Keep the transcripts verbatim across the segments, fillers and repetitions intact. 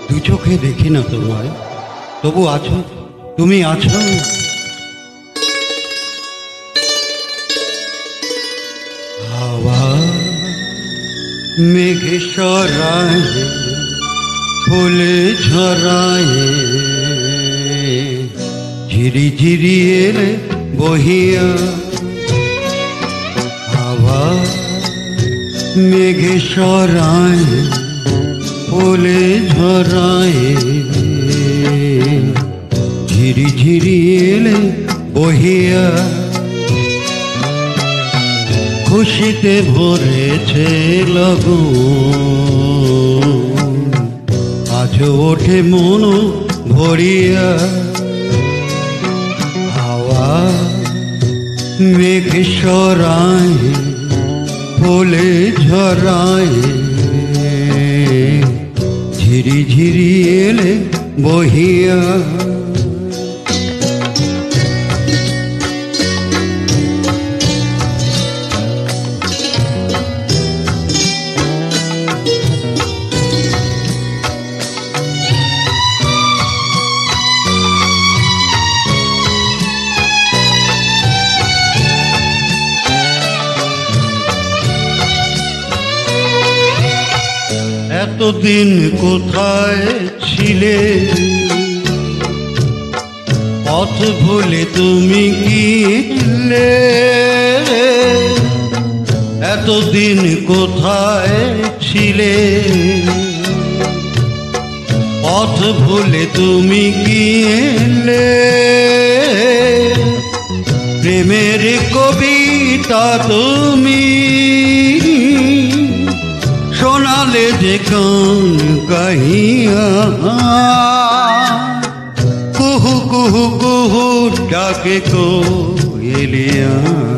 দু চোখে দেখি না তোমায়, তবু আছো, তুমি আছো। হাওয়া মেঘে সরায়, ফুলে ঝরায়, ঝিরি ঝিরি এলে বহিয়া। হাওয়া মেঘে সরায়, ফুলে ঝরায়, ঝিরি ঝিরি এলে বহিয়া। খুশিতে ভরেছে লগন, আজ ওঠে মন ভরিয়া। হাওয়া মেঘ সরায়, ফুলে ঝরায়, ঝিরি ঝিরি এলে বহিয়া। এতদিন কোথায় ছিলে, পথ ভুলে তুমি গিলে। এতদিন কোথায় ছিলে, পথ ভুলে তুমি গিলে। প্রেমের কবিতা তুমি শোনালে যে গান গাহিয়া। কুহু কুহু কুহু ডাকে কোয়েলিয়া,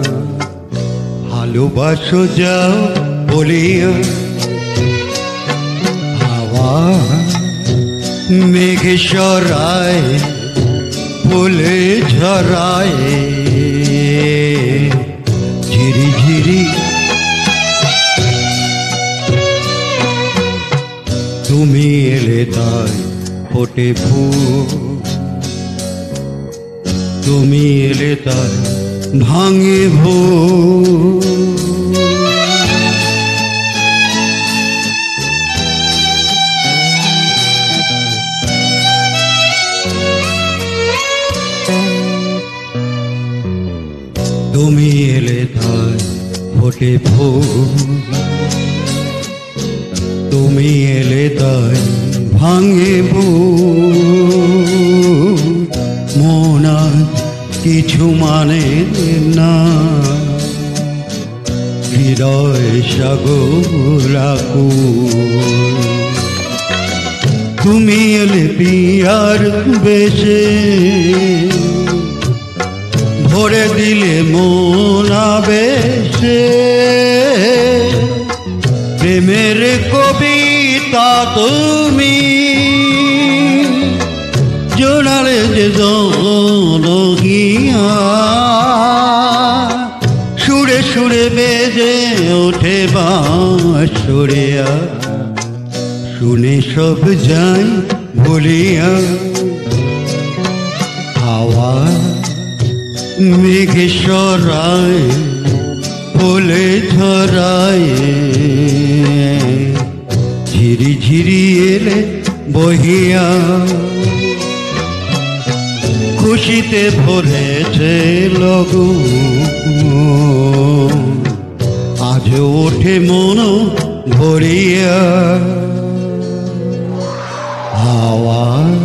ভালোবাসো যাও বলিয়া। হাওয়া মেঘ সরায়, ফুলে ঝরায়, ঝিরি ঝিরি তুমি এলে তাই ফোটে ফুল। তুমি এলে তাই ভাঙে ভোর। তুমি এলে তাই ফোটে ফুল। তুমি এলে তাই ভাঙে বুক। মন আজ কিছু মানে না, হৃদয় সাগর আকুল। তুমি এলে পিয়ার বেশে, ভরে দিলে মন আবেশে। প্রেমের কবিতা তুমি জোড়ালে যে জনগিয়া। সুরে সুরে বেজে ওঠে বাঁশরিয়া, শুনে সব যাই ভুলিয়া। হাওয়া মেঘ সরায়, ফুলে ঝরায়, ঝিরি ঝিরি এলে বহিয়া। খুশিতে ভরেছে লগন, আজ ওঠে মন ভরিয়া। হাওয়া